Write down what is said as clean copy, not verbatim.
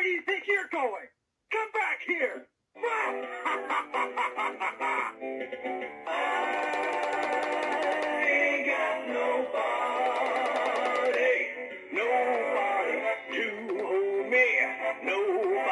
do you think you're going? Come back here! I ain't got nobody to hold me, nobody.